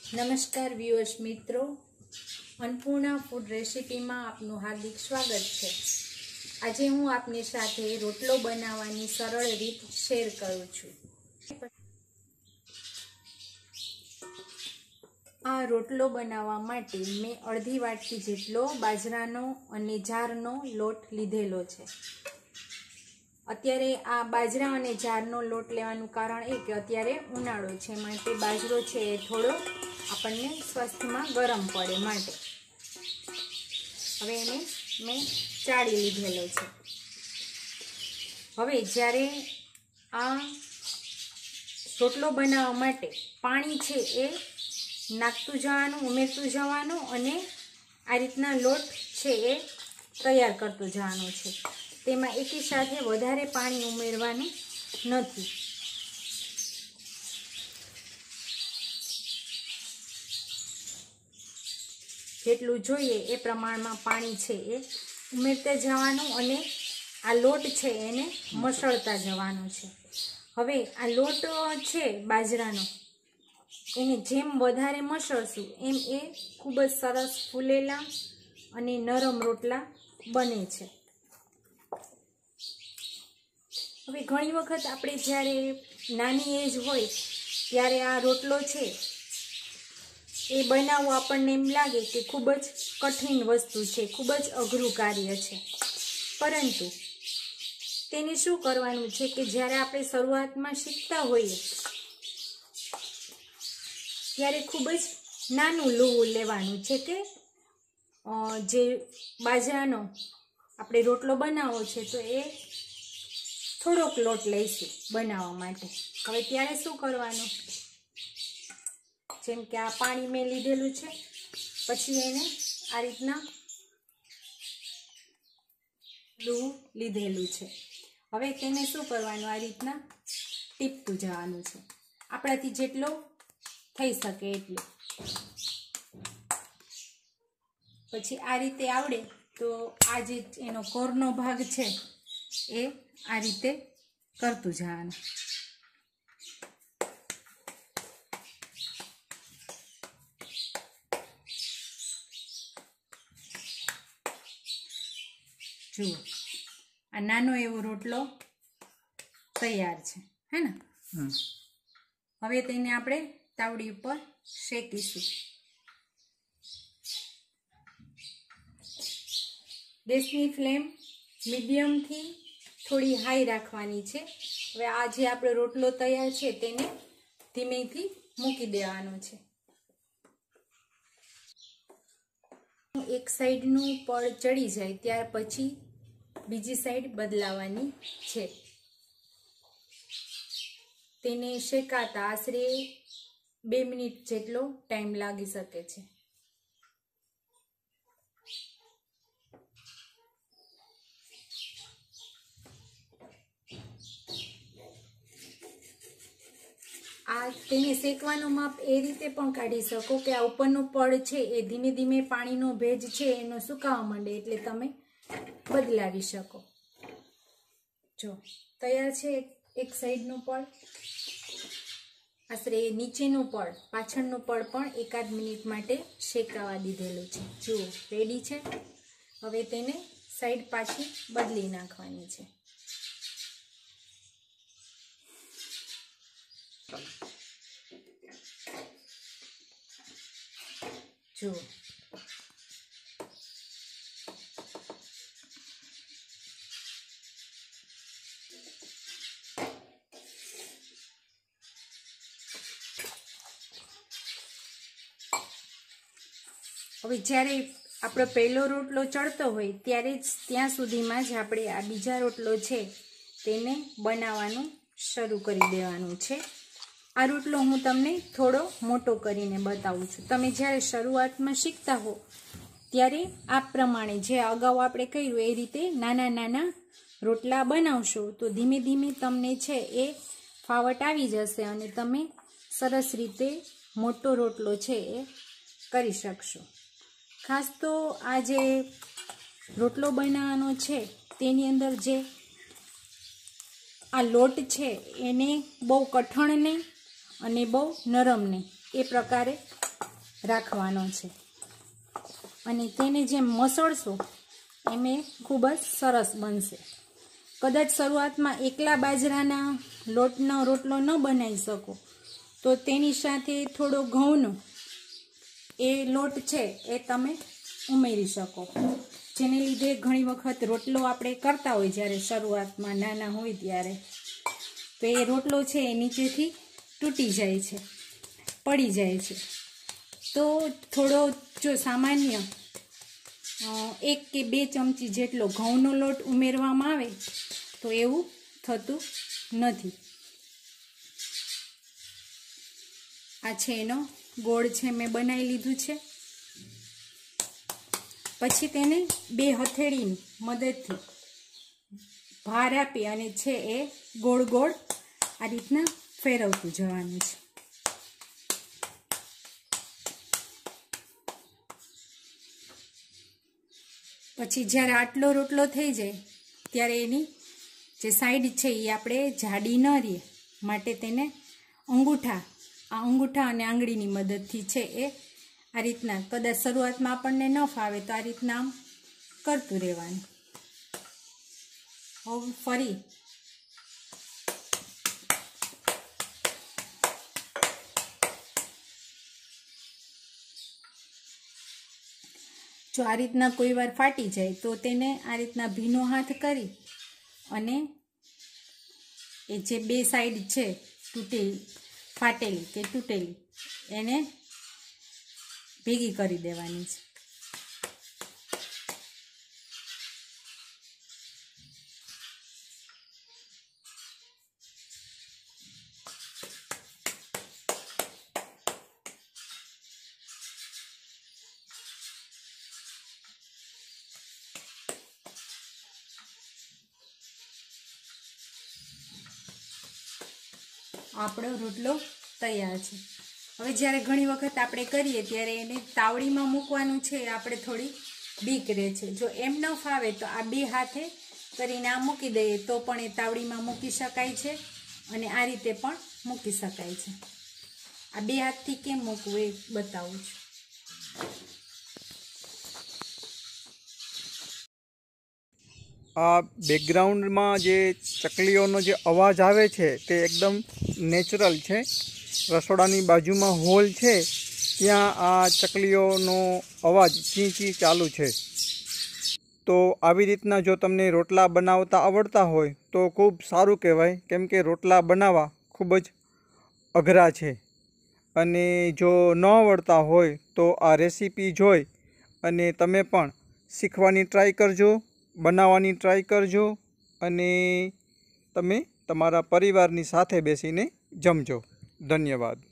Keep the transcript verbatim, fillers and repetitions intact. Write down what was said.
नमस्कार व्यूअर्स मित्रों, Annapurna food recipe में आपनु हार्दिक स्वागत है। आज हूँ आपनी साथे रोटलो बनावानी सरल रीत शेर करूँ छूं। आ रोटलो बनावा माटे मैं अर्धी वाटकी जेटलो बाજરાનો અને જારનો લોટ લીધેलो छे। અત્યારે આ બાજરા અને જારનો લોટ લેવાનું કારણ એ કે અત્યારે ઉનાળો છે, માટે બાજરો છે એ થોડો આપણને સ્વાસ્થ્યમાં ગરમ પડે માટે હવે એને મેં ચાળી લીધેલો છે। હવે જ્યારે આ રોટલો બનાવવા માટે પાણી છે એ નાખતું જવાનું, ઉમેરતું જવાનું અને આ રીતના લોટ છે એ તૈયાર કરતું જવાનું છે। તેમાં એકી સાથે વધારે પાણી ઉમેરવાનું નથી। જેટલું જોઈએ એ પ્રમાણમાં પાણી છે એ ઉમેરતા જવાનું અને આ લોટ છે એને મસળતા જવાનું છે। હવે આ લોટ છે બાજરાનો એને જેમ વધારે મસળશું એમ એ ખૂબ જ સરસ ફૂલેલા અને નરમ રોટલા બને છે। હવે ઘણી વખત આપણે જ્યારે નાની એજ હોય ત્યારે આ રોટલો છે એ બનાવવો આપણને એમ લાગે કે ખૂબ જ કઠિન વસ્તુ છે, ખૂબ જ અઘરું કાર્ય છે, પરંતુ તેને શું કરવાનું છે કે જ્યારે આપણે શરૂઆતમાં શીખતા હોઈએ ત્યારે ખૂબ જ નાનું લોહું લેવાનું છે કે જે બાજરાનો આપણે રોટલો બનાવવો છે તો એ થોડોક લોટ લઈશું બનાવવા માટે। હવે ત્યારે શું કરવાનું, જેમ કે આ પાણી મેં લીધેલું છે, પછી એને આ રીતના લોહું લીધેલું છે। હવે તેને શું કરવાનું, આ રીતના ટીપતું જવાનું છે, આપણાથી જેટલો થઈ શકે એટલું। પછી આ રીતે આવડે તો આ જે એનો કોરનો ભાગ છે એ આ રીતે કરતું જવાનું। જુઓ આ નાનો એવો રોટલો તૈયાર છે, હે ને। હવે તેને આપણે તાવડી ઉપર શેકીશું। ગેસની ફ્લેમ મીડિયમ થી થોડી હાઈ રાખવાની છે। હવે આ જે આપણો રોટલો તૈયાર છે તેને ધીમેથી મૂકી દેવાનો છે। એક સાઈડનું પડ ચડી જાય ત્યાર પછી બીજી સાઈડ બદલાવાની છે। તેને શેકાતા આશરે બે મિનિટ જેટલો ટાઈમ લાગી શકે છે। આ તેને શેકવાનું માપ એ રીતે પણ કાઢી શકો કે આ ઉપરનું પડ છે એ ધીમે ધીમે પાણીનો ભેજ છે એનો સુકાવા માંડે એટલે તમે બદલાવી શકો। જો તૈયાર છે એક સાઈડનું પડ, આશરે નીચેનું પડ, પાછળનું પડ પણ એકાદ મિનિટ માટે શેકાવા દીધેલું છે। જુઓ રેડી છે। હવે તેને સાઈડ પાછી બદલી નાખવાની છે। જુઓ હવે જ્યારે આપણો પહેલો રોટલો ચડતો હોય ત્યારે જ ત્યાં સુધીમાં જ આપણે આ બીજા રોટલો છે તેને બનાવવાનું શરૂ કરી દેવાનું છે। આ રોટલો હું તમને થોડો મોટો કરીને બતાવું છું। તમે જ્યારે શરૂઆતમાં શીખતા હો ત્યારે આ પ્રમાણે જે અગાઉ આપણે કર્યું એ રીતે નાના નાના રોટલા બનાવશો તો ધીમે ધીમે તમને છે એ ફાવટ આવી જશે અને તમે સરસ રીતે મોટો રોટલો છે એ કરી શકશો। ખાસ તો આ જે રોટલો બનાવવાનો છે તેની અંદર જે આ લોટ છે એને બહુ કઠણ નહીં અને બહુ નરમ નહીં એ પ્રકારે રાખવાનો છે અને તેને જેમ મસળશો એમ એ ખૂબ જ સરસ બનશે. કદાચ શરૂઆતમાં એકલા બાજરાના લોટનો રોટલો ન બનાવી શકો તો તેની સાથે થોડો ઘઉંનો એ લોટ છે એ તમે ઉમેરી શકો, જેને લીધે ઘણી વખત રોટલો આપણે કરતા હોય જ્યારે શરૂઆતમાં નાના હોય ત્યારે તો એ રોટલો છે એ નીચેથી તૂટી જાય છે, પડી જાય છે. તો થોડો જો સામાન્ય એક કે બે ચમચી જેટલો ઘઉંનો લોટ ઉમેરવામાં આવે તો એવું થતું નથી. આ છે એનો ગોળ છે મેં બનાવી લીધું છે. પછી તેને બે હથેળીની મદદથી ભાર આપી અને છે એ ગોળ ગોળ આ રીતના ફેરવતું જવાનું છે. પછી જ્યારે આટલો રોટલો થઈ જાય ત્યારે એની જે સાઈડ છે એ આપણે જાડી ન રહે માટે તેને અંગૂઠા આ અંગૂઠા અને આંગળીની મદદથી છે એ આ રીતના, કદાચ શરૂઆતમાં આપણને ન ફાવે તો આ રીતના આમ કરતું રહેવાનું. હવે ફરી જો આ રીતના કોઈ વાર ફાટી જાય તો તેને આ રીતના ભીનો હાથ કરી અને એ જે બે સાઈડ છે તૂટેલી ફાટેલી કે તૂટેલી એને ભેગી કરી દેવાની છે. આપણો રોટલો તૈયાર છે. હવે જ્યારે ઘણી વખત આપણે કરીએ ત્યારે એને તાવડીમાં મૂકવાનું છે આપણે થોડી બીક રહે છે. જો એમ ન ફાવે તો આ બે હાથે કરીને આ મૂકી દઈએ તો પણ એ તાવડીમાં મૂકી શકાય છે અને આ રીતે પણ મૂકી શકાય છે. આ બે હાથથી કેમ મૂકવું એ બતાવું છું. આ બેકગ્રાઉન્ડમાં જે ચકલીઓનો જે અવાજ આવે છે તે એકદમ નેચરલ છે. રસોડાની બાજુમાં હોલ છે ત્યાં આ ચકલીઓનો અવાજ ચી ચી ચાલુ છે. તો આવી રીતના જો તમને રોટલા બનાવતા આવડતા હોય તો ખૂબ સારું કહેવાય, કેમ કે રોટલા બનાવવા ખૂબ જ અઘરા છે. અને જો ન આવડતા હોય તો આ રેસીપી જોઈ અને તમે પણ શીખવાની ટ્રાય કરજો, બનાવવાની ટ્રાય કરજો અને તમે તમારા પરિવારની સાથે બેસીને જમજો. ધન્યવાદ.